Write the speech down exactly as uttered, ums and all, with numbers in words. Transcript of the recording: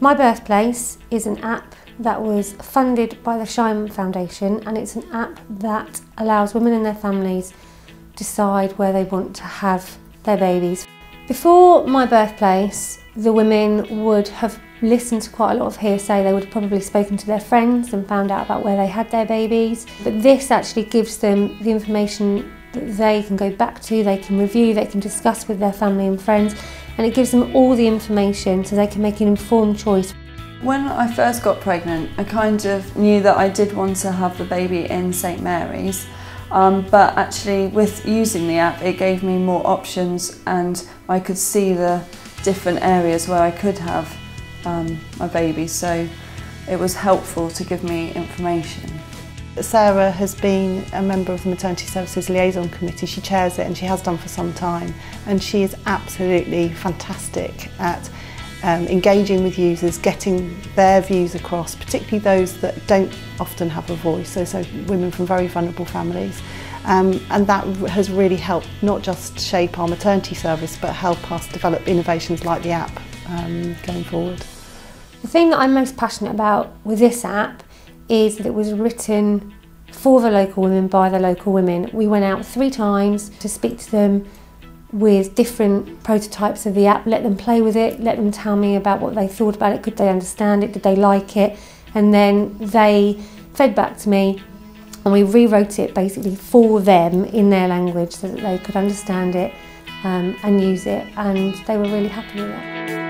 My Birthplace is an app that was funded by the Shine Foundation, and it's an app that allows women and their families decide where they want to have their babies. Before My Birthplace, the women would have listened to quite a lot of hearsay. They would have probably spoken to their friends and found out about where they had their babies. But this actually gives them the information that they can go back to, they can review, they can discuss with their family and friends, and it gives them all the information so they can make an informed choice. When I first got pregnant, I kind of knew that I did want to have the baby in St Mary's, um, but actually with using the app it gave me more options, and I could see the different areas where I could have um, my baby, so it was helpful to give me information. Sarah has been a member of the Maternity Services Liaison Committee. She chairs it and she has done for some time, and she is absolutely fantastic at um, engaging with users, getting their views across, particularly those that don't often have a voice, so, so women from very vulnerable families. Um, and that has really helped not just shape our maternity service but help us develop innovations like the app um, going forward. The thing that I'm most passionate about with this app is that it was written for the local women, by the local women. We went out three times to speak to them with different prototypes of the app, let them play with it, let them tell me about what they thought about it, could they understand it, did they like it, and then they fed back to me and we rewrote it basically for them in their language so that they could understand it um, and use it, and they were really happy with it.